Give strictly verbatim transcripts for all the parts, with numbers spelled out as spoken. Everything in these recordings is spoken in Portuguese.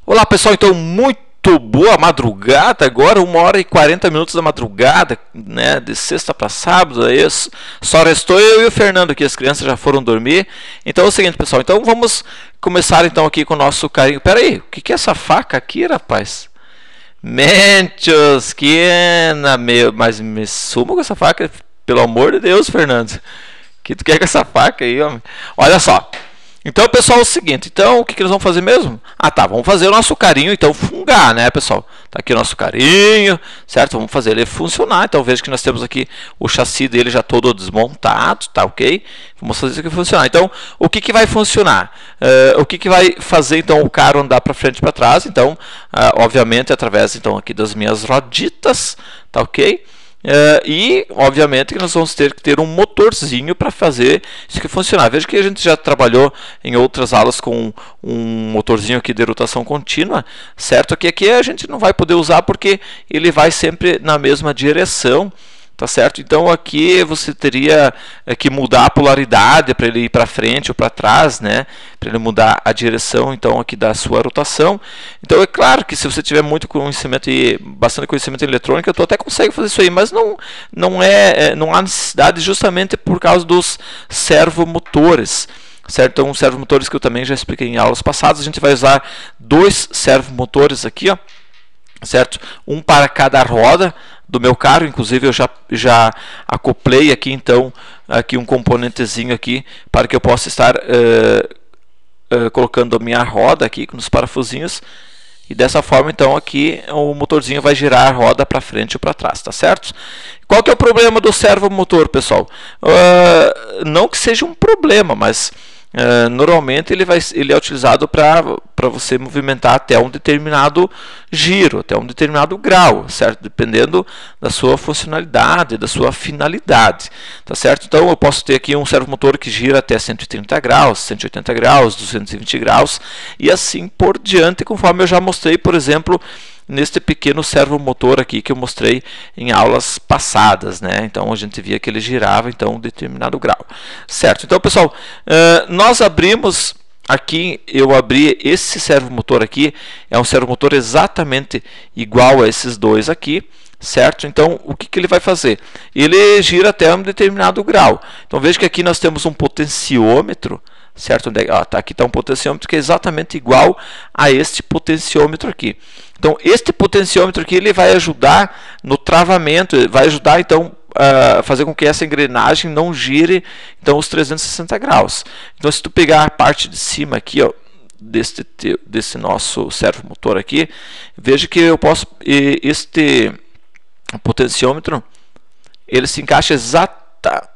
Olá pessoal, então muito boa madrugada agora, uma hora e quarenta minutos da madrugada, né, de sexta para sábado, é isso. Só restou eu e o Fernando aqui, as crianças já foram dormir. Então é o seguinte pessoal, então vamos começar então aqui com o nosso carinho. Pera aí, o que que é essa faca aqui, rapaz? Mentos, que na meu, mas me suma com essa faca, pelo amor de Deus, Fernando. O que tu quer com essa faca aí, homem? Olha só. Então, pessoal, é o seguinte, então, o que, que nós vamos fazer mesmo? Ah, tá, vamos fazer o nosso carinho, então, fungar, né, pessoal? Tá aqui o nosso carinho, certo? Vamos fazer ele funcionar, então, veja que nós temos aqui o chassi dele já todo desmontado, tá ok? Vamos fazer isso aqui funcionar. Então, o que, que vai funcionar? Uh, o que, que vai fazer, então, o carro andar para frente e para trás? Então, uh, obviamente, através, então, aqui das minhas roditas, tá ok? Uh, e, obviamente, que nós vamos ter que ter um motorzinho para fazer isso aqui funcionar. Veja que a gente já trabalhou em outras aulas com um motorzinho aqui de rotação contínua, certo? Que aqui a gente não vai poder usar porque ele vai sempre na mesma direção, tá certo? Então aqui você teria que mudar a polaridade para ele ir para frente ou para trás, né? Para ele mudar a direção, então, aqui da sua rotação. Então é claro que se você tiver muito conhecimento e bastante conhecimento em eletrônica, tu até consegue fazer isso aí, mas não não é não há necessidade justamente por causa dos servomotores. Certo? Então, servomotores que eu também já expliquei em aulas passadas, a gente vai usar dois servomotores aqui, ó. Certo? Um para cada roda do meu carro, inclusive eu já, já acoplei aqui então aqui um componentezinho aqui para que eu possa estar uh, uh, colocando a minha roda aqui nos parafusinhos, e dessa forma então aqui o motorzinho vai girar a roda para frente ou para trás, tá certo? Qual que é o problema do servomotor, pessoal? Uh, não que seja um problema, mas Uh, normalmente ele, vai, ele é utilizado para você movimentar até um determinado giro, até um determinado grau, certo? Dependendo da sua funcionalidade, da sua finalidade, tá certo? Então eu posso ter aqui um servomotor que gira até cento e trinta graus, cento e oitenta graus, duzentos e vinte graus e assim por diante, conforme eu já mostrei, por exemplo, neste pequeno servomotor aqui que eu mostrei em aulas passadas, né? Então a gente via que ele girava então um determinado grau, certo? Então, pessoal, uh, nós abrimos aqui, eu abri esse servomotor aqui, é um servomotor exatamente igual a esses dois aqui, certo? Então o que, que ele vai fazer? Ele gira até um determinado grau. Então veja que aqui nós temos um potenciômetro, certo? Onde é? Ah, tá, aqui está um potenciômetro que é exatamente igual a este potenciômetro aqui. Então este potenciômetro aqui ele vai ajudar no travamento, vai ajudar então a fazer com que essa engrenagem não gire então os trezentos e sessenta graus. Então se tu pegar a parte de cima aqui, ó, deste desse nosso servomotor aqui, veja que eu posso este potenciômetro ele se encaixa exata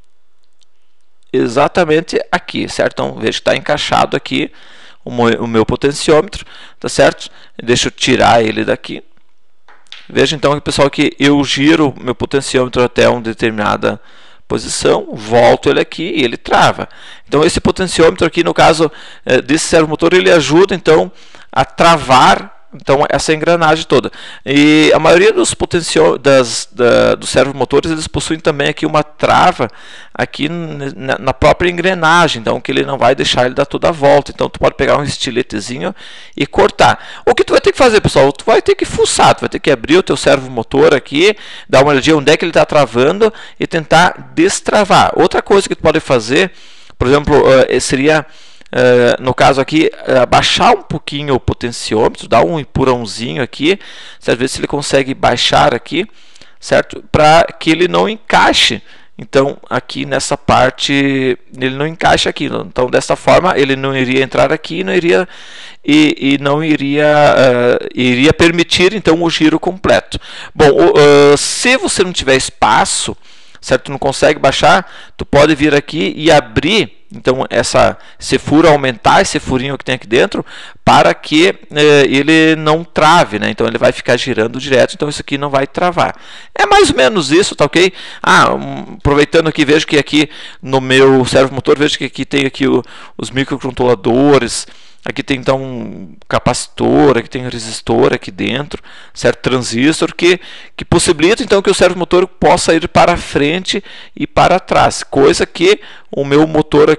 exatamente aqui, certo? Então veja que está encaixado aqui o meu, o meu potenciômetro, tá certo? Deixa eu tirar ele daqui. Veja então, pessoal, que eu giro meu potenciômetro até uma determinada posição, volto ele aqui e ele trava. Então esse potenciômetro aqui, no caso desse servomotor, ele ajuda então a travar então essa engrenagem toda. E a maioria dos potencial das da, dos servomotores, eles possuem também aqui uma trava aqui na, na própria engrenagem, então que ele não vai deixar ele dar toda a volta. Então tu pode pegar um estiletezinho e cortar. O que tu vai ter que fazer, pessoal? Tu vai ter que fuçar, tu vai ter que abrir o teu servomotor aqui, dar uma olhadinha onde é que ele está travando e tentar destravar. Outra coisa que tu pode fazer, por exemplo, uh, seria Uh, no caso aqui, uh, baixar um pouquinho o potenciômetro, dar um empurrãozinho aqui, certo? Ver se ele consegue baixar aqui, certo? Para que ele não encaixe, então, aqui nessa parte, ele não encaixa aqui. Então, dessa forma, ele não iria entrar aqui não iria, e, e não iria, uh, iria permitir, então, o giro completo. Bom, uh, se você não tiver espaço, certo? Tu não consegue baixar, tu pode vir aqui e abrir então essa, esse furo, aumentar esse furinho que tem aqui dentro para que eh, ele não trave, né? Então ele vai ficar girando direto, então isso aqui não vai travar. É mais ou menos isso, tá ok? Ah, um, aproveitando aqui, vejo que aqui no meu servomotor, vejo que aqui tem aqui o, os microcontroladores. Aqui tem então um capacitor, aqui tem um resistor aqui dentro, certo? Transistor que, que possibilita então que o servomotor possa ir para frente e para trás, coisa que o meu motor aqui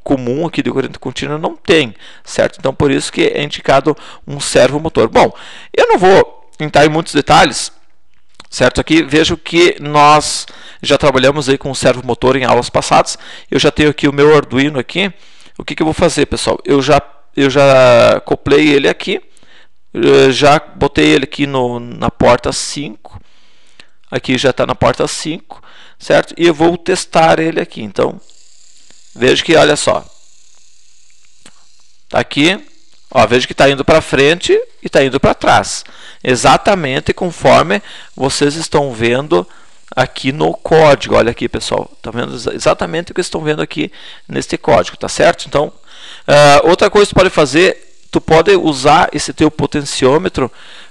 comum aqui de corrente contínua não tem, certo? Então por isso que é indicado um servomotor. Bom, eu não vou entrar em muitos detalhes, certo? Aqui vejo que nós já trabalhamos aí com o servomotor em aulas passadas. Eu já tenho aqui o meu Arduino aqui. O que, que eu vou fazer, pessoal? Eu já, eu já acoplei ele aqui, eu já botei ele aqui no, na porta cinco. Aqui já está na porta cinco, certo? E eu vou testar ele aqui. Então, veja que, olha só, está aqui, ó, veja que está indo para frente e está indo para trás, exatamente conforme vocês estão vendo aqui no código. Olha aqui, pessoal, tá vendo exatamente o que estão vendo aqui neste código, tá certo? Então, uh, outra coisa que tu pode fazer, tu pode usar esse teu potenciômetro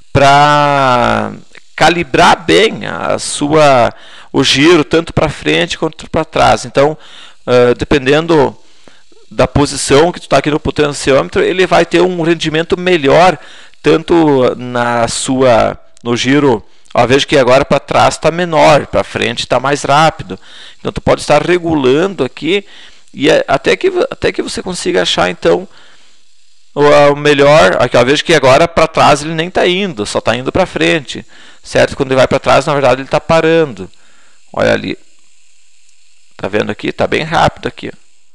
para calibrar bem a sua, o giro, tanto para frente quanto para trás. Então, uh, dependendo da posição que tu está aqui no potenciômetro, ele vai ter um rendimento melhor, tanto na sua, no giro. Ó, veja que agora para trás está menor, para frente está mais rápido. Então, tu pode estar regulando aqui, e é, até, que, até que você consiga achar, então, o melhor. Aqui, ó, veja que agora para trás ele nem está indo, só está indo para frente, certo? Quando ele vai para trás, na verdade ele está parando. Olha ali, tá vendo aqui? Está bem rápido aqui.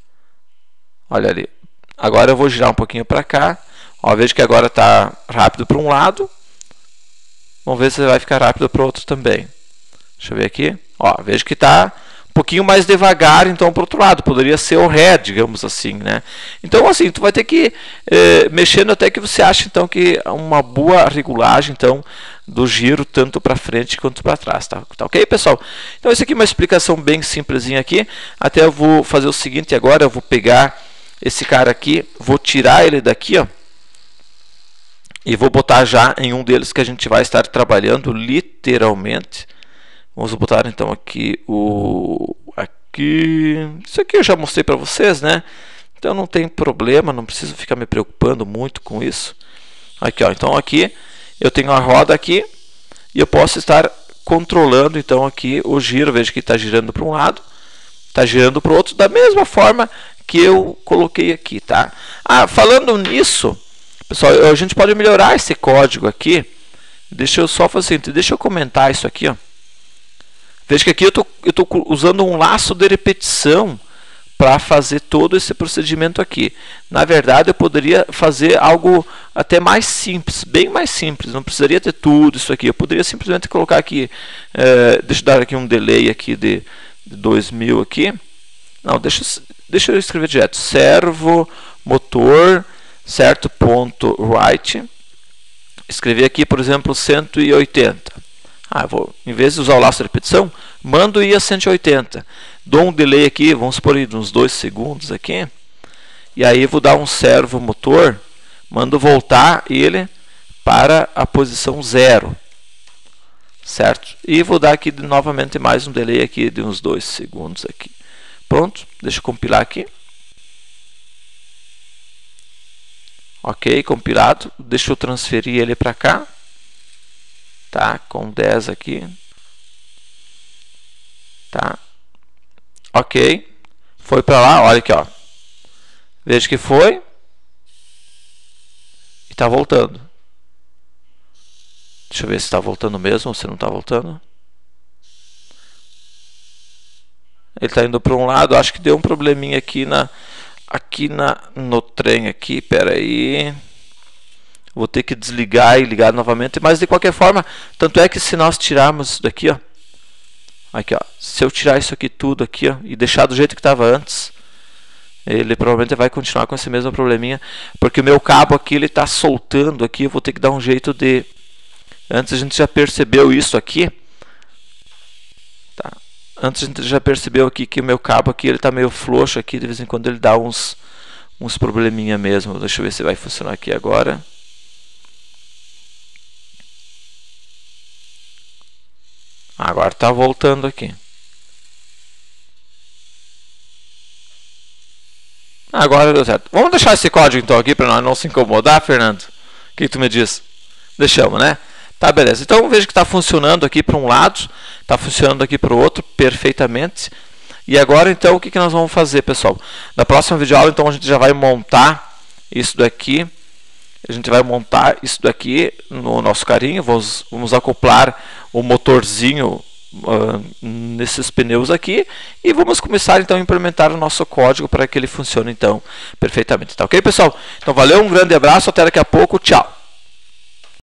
Olha ali. Agora eu vou girar um pouquinho para cá. Ó, veja que agora está rápido para um lado. Vamos ver se vai ficar rápido para o outro também. Deixa eu ver aqui. Ó, veja que está um pouquinho mais devagar, então, para o outro lado. Poderia ser o ré, digamos assim, né? Então, assim, tu vai ter que eh, mexendo até que você ache, então, que uma boa regulagem, então, do giro, tanto para frente quanto para trás, tá? Tá ok, pessoal? Então, essa aqui é uma explicação bem simplesinha aqui. Até eu vou fazer o seguinte agora, eu vou pegar esse cara aqui, vou tirar ele daqui, ó, e vou botar já em um deles que a gente vai estar trabalhando, literalmente. Vamos botar então aqui o aqui, isso aqui eu já mostrei para vocês, né? Então não tem problema, não preciso ficar me preocupando muito com isso. Aqui, ó, então aqui eu tenho a roda aqui e eu posso estar controlando então aqui o giro. Veja que está girando para um lado, está girando para o outro, da mesma forma que eu coloquei aqui, tá? Ah, falando nisso, pessoal, a gente pode melhorar esse código aqui. Deixa eu só fazer assim, deixa eu comentar isso aqui, ó. Veja que aqui eu tô, eu tô usando um laço de repetição para fazer todo esse procedimento aqui. Na verdade, eu poderia fazer algo até mais simples, bem mais simples. Não precisaria ter tudo isso aqui. Eu poderia simplesmente colocar aqui, é, deixa eu dar aqui um delay aqui de, de dois mil aqui. Não, deixa, deixa eu escrever direto. Servo motor, certo, ponto write. Escrever aqui, por exemplo, cento e oitenta. Ah, vou, em vez de usar o laço de repetição, mando ir a cento e oitenta. Dou um delay aqui, vamos supor de uns dois segundos aqui. E aí vou dar um servo motor, mando voltar ele para a posição zero. Certo? E vou dar aqui novamente mais um delay aqui de uns dois segundos aqui. Pronto, deixa eu compilar aqui. Ok, compilado. Deixa eu transferir ele para cá. Tá, com dez aqui. Tá. Ok. Foi para lá, olha aqui, ó. Veja que foi. E está voltando. Deixa eu ver se está voltando mesmo ou se não está voltando. Ele está indo para um lado. Acho que deu um probleminha aqui na, aqui na, no trem aqui. Pera aí. Vou ter que desligar e ligar novamente. Mas de qualquer forma, tanto é que se nós tirarmos isso daqui, ó. Aqui, ó. Se eu tirar isso aqui tudo aqui, ó, e deixar do jeito que estava antes, ele provavelmente vai continuar com esse mesmo probleminha, porque o meu cabo aqui ele está soltando aqui. Eu vou ter que dar um jeito de. Antes a gente já percebeu isso aqui. Tá. Antes a gente já percebeu aqui que o meu cabo aqui ele está meio frouxo aqui. De vez em quando ele dá uns uns probleminha mesmo. Deixa eu ver se vai funcionar aqui agora. Agora está voltando aqui. Agora deu certo. Vamos deixar esse código então aqui para nós não se incomodar, Fernando. O que tu me diz? Deixamos, né? Tá, beleza. Então veja que está funcionando aqui para um lado, está funcionando aqui para o outro perfeitamente. E agora, então, o que, que nós vamos fazer, pessoal? Na próxima videoaula, então, a gente já vai montar isso daqui. A gente vai montar isso daqui no nosso carrinho. Vamos, vamos acoplar o motorzinho uh, nesses pneus aqui. E vamos começar, então, a implementar o nosso código para que ele funcione, então, perfeitamente. Tá ok, pessoal? Então, valeu, um grande abraço, até daqui a pouco, tchau!